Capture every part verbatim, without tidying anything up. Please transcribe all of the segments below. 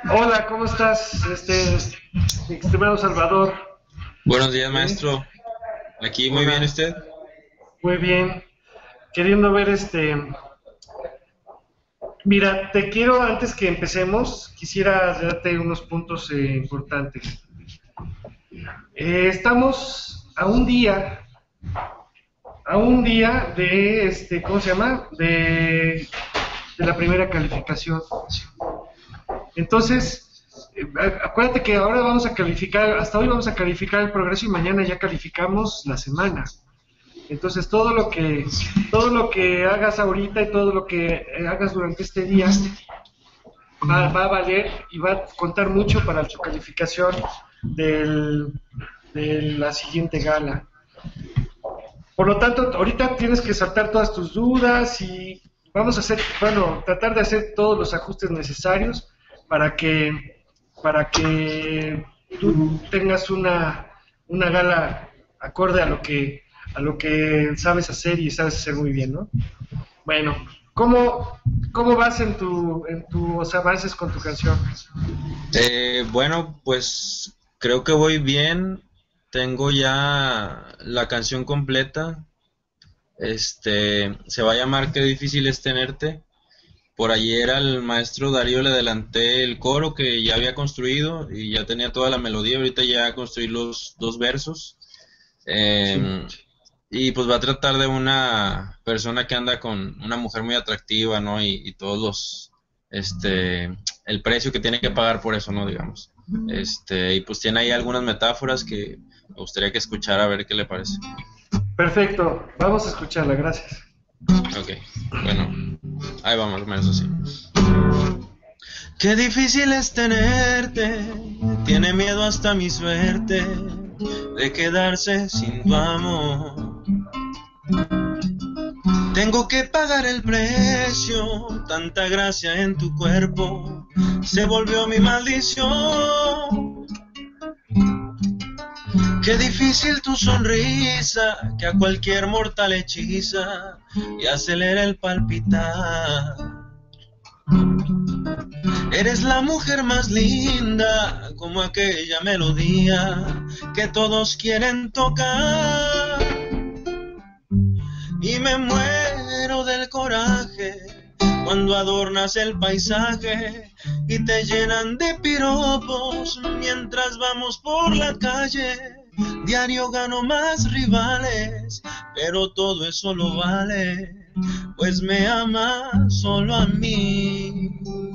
Hola, ¿cómo estás, este, mi estimado Salvador? Buenos días, ¿Sí? maestro. Aquí muy bien, Hola, ¿usted? muy bien. Queriendo ver, este, mira, te quiero, antes que empecemos, quisiera darte unos puntos eh, importantes. Eh, estamos a un día, a un día de, este, ¿cómo se llama? De, de la primera calificación. Entonces, eh, acuérdate que ahora vamos a calificar, hasta hoy vamos a calificar el progreso y mañana ya calificamos la semana. Entonces todo lo que todo lo que hagas ahorita y todo lo que eh, hagas durante este día va, va, a valer y va a contar mucho para tu calificación del, de la siguiente gala. Por lo tanto, ahorita tienes que saltar todas tus dudas y vamos a hacer, bueno, tratar de hacer todos los ajustes necesarios para que para que tú tengas una, una gala acorde a lo que a lo que sabes hacer y sabes hacer muy bien, ¿no? Bueno, ¿cómo, cómo vas en tu en tus avances con tu canción? Eh, bueno, pues creo que voy bien. Tengo ya la canción completa. Este, se va a llamar Qué difícil es tenerte. Por ayer al maestro Darío le adelanté el coro que ya había construido y ya tenía toda la melodía. Ahorita ya construí los dos versos. Sí. Eh, y pues va a tratar de una persona que anda con una mujer muy atractiva, ¿no? Y, y todos los, este, el precio que tiene que pagar por eso, ¿no? Digamos. Este, y pues tiene ahí algunas metáforas que me gustaría que escuchara a ver qué le parece. Perfecto, vamos a escucharla, gracias. Ok, bueno, ahí vamos, más o menos así. Qué difícil es tenerte, tiene miedo hasta mi suerte de quedarse sin tu amor. Tengo que pagar el precio, tanta gracia en tu cuerpo se volvió mi maldición. Qué difícil tu sonrisa, que a cualquier mortal hechiza y acelera el palpitar. Eres la mujer más linda, como aquella melodía que todos quieren tocar. Y me muero del coraje cuando adornas el paisaje y te llenan de piropos mientras vamos por la calle. Diario gano más rivales, pero todo eso lo vale, pues me ama solo a mí,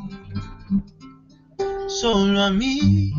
solo a mí.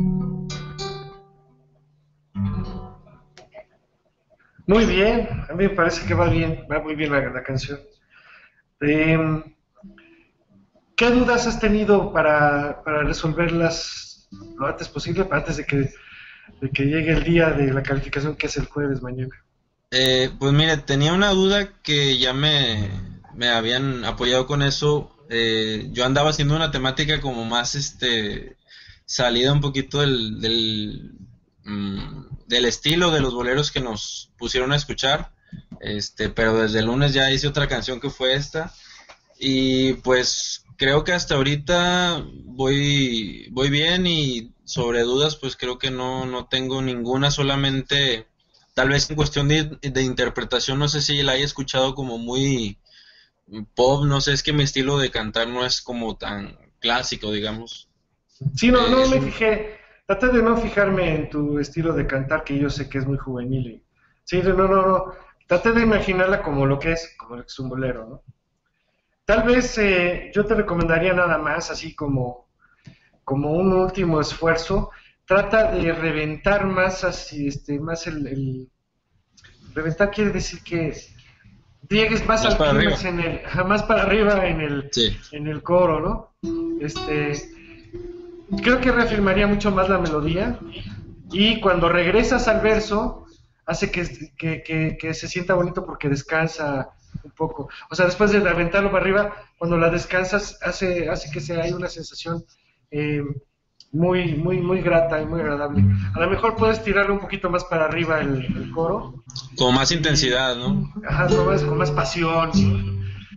Muy bien, a mí me parece que va bien, va muy bien la, la canción. Eh, ¿Qué dudas has tenido para, para resolverlas lo antes posible, para antes de que, de que llegue el día de la calificación que es el jueves mañana? Eh, pues mire, tenía una duda que ya me, me habían apoyado con eso. Eh, yo andaba haciendo una temática como más este salida un poquito del, del, mm, del estilo de los boleros que nos pusieron a escuchar. Este, pero desde el lunes ya hice otra canción que fue esta. Y pues creo que hasta ahorita voy, voy bien y sobre dudas pues creo que no, no tengo ninguna, solamente tal vez en cuestión de, de interpretación, no sé si la haya escuchado como muy pop, no sé, es que mi estilo de cantar no es como tan clásico, digamos. Sí, no, Eh, no me fijé, traté de no fijarme en tu estilo de cantar, que yo sé que es muy juvenil. Y, sí, no, no, no, traté de imaginarla como lo que es, como lo que es un bolero, ¿no? Tal vez eh, yo te recomendaría nada más, así como, como un último esfuerzo, trata de reventar más así, este, más el, el- reventar quiere decir que llegues más Más al para arriba. clímax en el, jamás para arriba en el, Sí. en el coro, ¿no? Este, creo que reafirmaría mucho más la melodía y cuando regresas al verso hace que, que, que, que se sienta bonito porque descansa un poco. O sea, después de aventarlo para arriba, cuando la descansas hace, hace que se haya una sensación eh, muy, muy, muy grata y muy agradable. A lo mejor puedes tirarlo un poquito más para arriba el, el coro Con más y intensidad, ¿no? ajá, con, más, con más pasión, ¿no?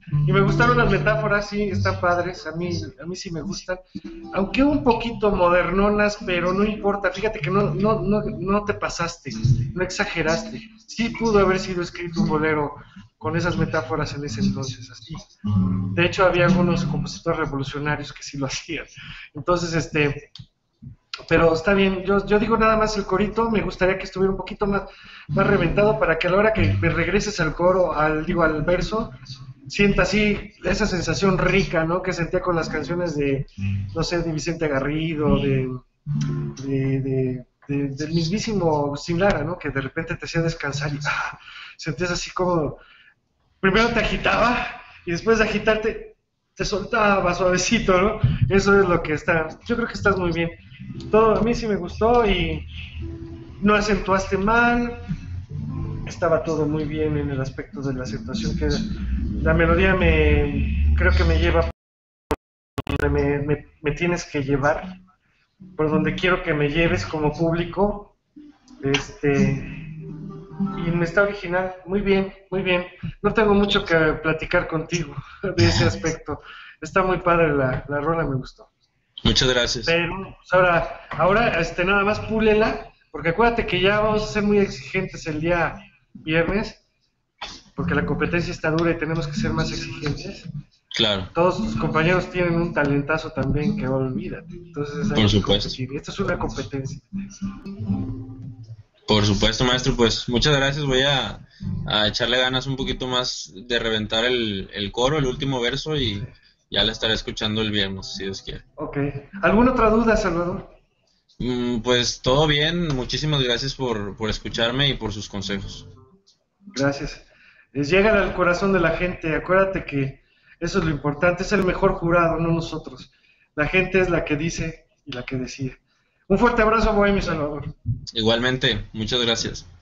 Y me gustaron las metáforas, sí, están padres, a mí, a mí sí me gustan, aunque un poquito modernonas, pero no importa, fíjate que no, no, no, no te pasaste, no exageraste, sí pudo haber sido escrito un bolero con esas metáforas en ese entonces, así. De hecho, había algunos compositores revolucionarios que sí lo hacían. Entonces, este, pero está bien, yo, yo digo nada más el corito, me gustaría que estuviera un poquito más, más reventado para que a la hora que me regreses al coro, al, digo, al verso, sienta así esa sensación rica, ¿no? Que sentía con las canciones de, no sé, de Vicente Garrido, de, de, de, de del mismísimo Sin Lara, ¿no? Que de repente te hacía descansar y ah, sentías así como, primero te agitaba y después de agitarte te soltaba suavecito, ¿no? Eso es lo que está, yo creo que estás muy bien. Todo a mí sí me gustó y no acentuaste mal, estaba todo muy bien en el aspecto de la acentuación, que la melodía me, creo que me lleva por donde me, me, me tienes que llevar, por donde quiero que me lleves como público, este, y me está original, muy bien, muy bien. No tengo mucho que platicar contigo de ese aspecto. Está muy padre la, la rola, me gustó. Muchas gracias. Pero pues ahora, ahora este, nada más púlela, porque acuérdate que ya vamos a ser muy exigentes el día viernes, porque la competencia está dura y tenemos que ser más exigentes. Claro. Todos tus compañeros tienen un talentazo también que olvídate. Entonces hay Por que supuesto. competir. Esta es una competencia. Por supuesto, maestro, pues muchas gracias. Voy a, a echarle ganas un poquito más de reventar el, el coro, el último verso, y ya la estaré escuchando el viernes, si Dios quiere. Ok. ¿Alguna otra duda, Salvador? Mm, pues todo bien, muchísimas gracias por, por escucharme y por sus consejos. Gracias. Es llegar al corazón de la gente. Acuérdate que eso es lo importante. Es el mejor jurado, no nosotros. La gente es la que dice y la que decide. Un fuerte abrazo, Bohemio Salvador. Igualmente, muchas gracias.